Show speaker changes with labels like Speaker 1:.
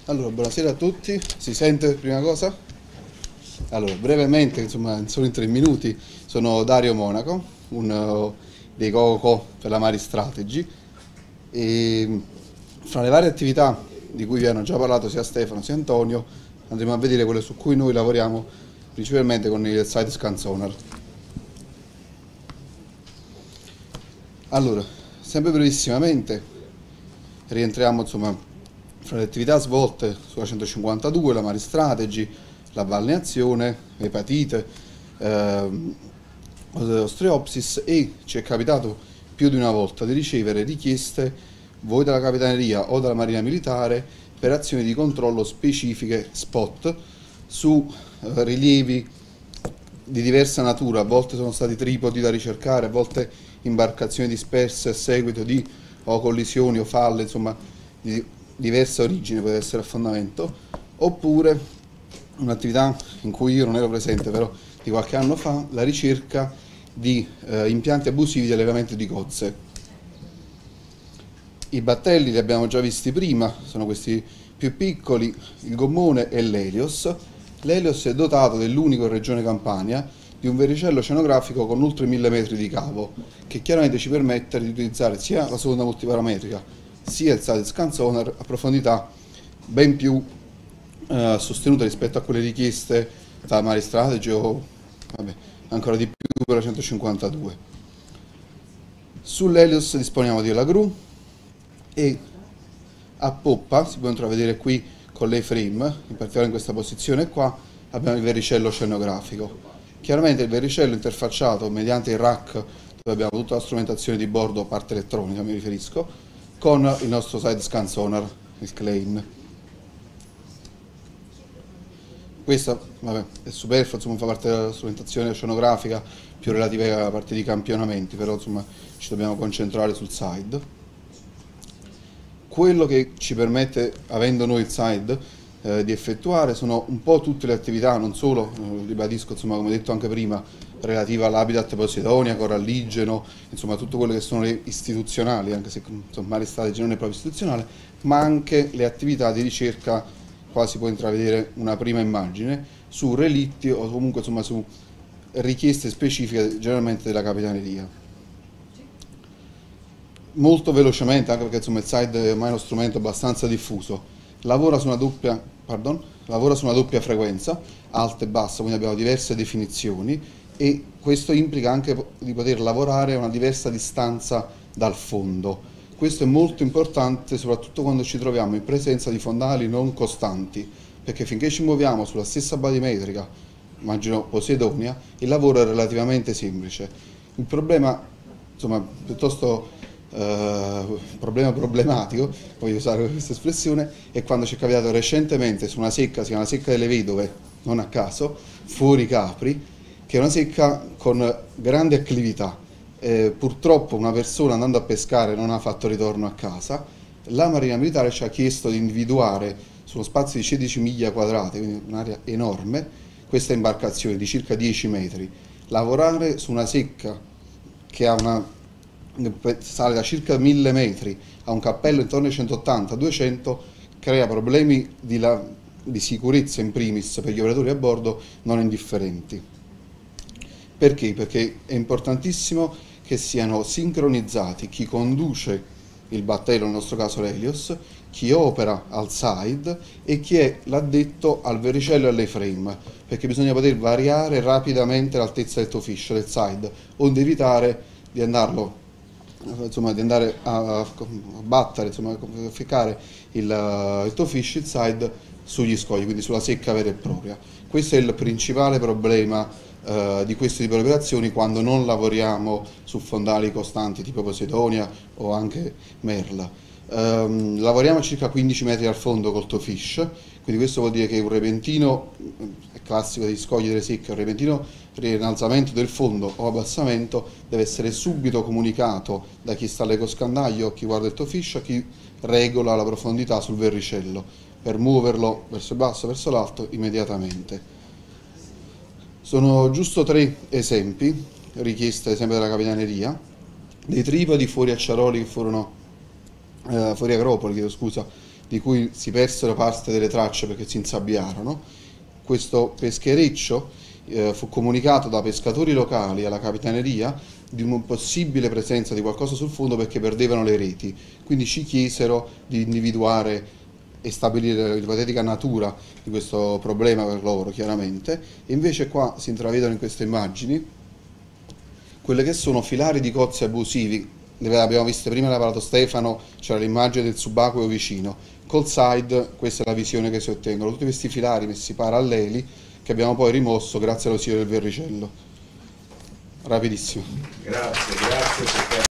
Speaker 1: Allora, buonasera a tutti. Si sente prima cosa? Allora, brevemente, insomma, solo in 3 minuti, sono Dario Monaco, uno dei co per la Mari Strategy e fra le varie attività di cui vi hanno già parlato sia Stefano sia Antonio, andremo a vedere quelle su cui noi lavoriamo principalmente con il site ScanSonar. Allora, sempre brevissimamente, rientriamo insomma fra le attività svolte sulla 152, la Mari Strategy, la balneazione, epatite, osteopsis, e ci è capitato più di una volta di ricevere richieste voi dalla Capitaneria o dalla Marina Militare per azioni di controllo specifiche spot su rilievi di diversa natura. A volte sono stati tripodi da ricercare, a volte imbarcazioni disperse a seguito di o collisioni o falle, insomma di diversa origine, può essere affondamento, oppure un'attività in cui io non ero presente però di qualche anno fa, la ricerca di impianti abusivi di allevamento di cozze. I battelli li abbiamo già visti prima, sono questi più piccoli, il gommone e l'Helios. L'Helios è dotato dell'unico in regione Campania di un vericello oceanografico con oltre 1000 metri di cavo, che chiaramente ci permette di utilizzare sia la sonda multiparametrica sia il site ScanSonar a profondità ben più sostenute rispetto a quelle richieste da Mari Strategy o ancora di più per la 152. Sull'Helios disponiamo della gru e a poppa, si può intravedere qui con l'A-frame, in particolare in questa posizione qua, abbiamo il vericello oceanografico. Chiaramente il vericello interfacciato mediante il rack, dove abbiamo tutta la strumentazione di bordo, parte elettronica mi riferisco, con il nostro site ScanSonar, il Klein. Questa è superflua, insomma, fa parte della strumentazione oceanografica più relativa alla parte di campionamenti, però insomma ci dobbiamo concentrare sul side. Quello che ci permette, avendo noi il side, di effettuare sono un po' tutte le attività, non solo, ribadisco, insomma, come detto anche prima, relativa all'Habitat Posidonia, Coralligeno, insomma tutto quello che sono le istituzionali, anche se insomma Mari Strategy non è proprio istituzionale, ma anche le attività di ricerca. Qua si può intravedere una prima immagine su relitti o comunque insomma su richieste specifiche generalmente della Capitaneria. Molto velocemente, anche perché insomma il site è ormai uno strumento abbastanza diffuso, lavora su una doppia frequenza, alta e bassa, quindi abbiamo diverse definizioni e questo implica anche di poter lavorare a una diversa distanza dal fondo. Questo è molto importante soprattutto quando ci troviamo in presenza di fondali non costanti, perché finché ci muoviamo sulla stessa badimetrica, immagino Posidonia, il lavoro è relativamente semplice. Il problema, insomma, piuttosto problematico, voglio usare questa espressione, è quando ci è capitato recentemente su una secca, si chiama la secca delle Vedove, non a caso, fuori Capri, che è una secca con grande acclività. Purtroppo una persona andando a pescare non ha fatto ritorno a casa. La Marina Militare ci ha chiesto di individuare su uno spazio di 16 miglia quadrate, quindi un'area enorme, questa imbarcazione di circa 10 metri, lavorare su una secca che sale da circa 1000 metri a un cappello intorno ai 180-200, crea problemi di sicurezza in primis per gli operatori a bordo non indifferenti. Perché? Perché è importantissimo che siano sincronizzati chi conduce il battello, nel nostro caso l'Helios, chi opera al side e chi è l'addetto al vericello e all'A-frame, perché bisogna poter variare rapidamente l'altezza del toe fish del side, onde evitare di andare a battere, insomma, a ficcare il toe fish, il side, sugli scogli, quindi sulla secca vera e propria. Questo è il principale problema di questo tipo di operazioni quando non lavoriamo su fondali costanti tipo Posidonia o anche Merla. Lavoriamo a circa 15 metri al fondo col toe fish, quindi questo vuol dire che un repentino, è classico degli scogli delle secche, un repentino rinnalzamento del fondo o abbassamento deve essere subito comunicato da chi sta all'ecoscandaglio o chi guarda il toe fish a chi regola la profondità sul verricello per muoverlo verso il basso, verso l'alto immediatamente. Sono giusto 3 esempi richieste sempre dalla Capitaneria, dei tripodi fuori Acciaroli che furono fuori Agropoli, chiedo scusa, di cui si persero parte delle tracce perché si insabbiarono. Questo peschereccio fu comunicato da pescatori locali alla capitaneria di una possibile presenza di qualcosa sul fondo perché perdevano le reti, quindi ci chiesero di individuare e stabilire l'ipotetica natura di questo problema per loro, chiaramente, e invece qua si intravedono in queste immagini quelle che sono filari di cozzi abusivi. Le abbiamo viste prima, l'ha parlato Stefano, c'era l'immagine del subacqueo vicino. Col side, questa è la visione che si ottengono, tutti questi filari messi paralleli che abbiamo poi rimosso grazie all'ausilio del verricello. Rapidissimo.
Speaker 2: Grazie, grazie.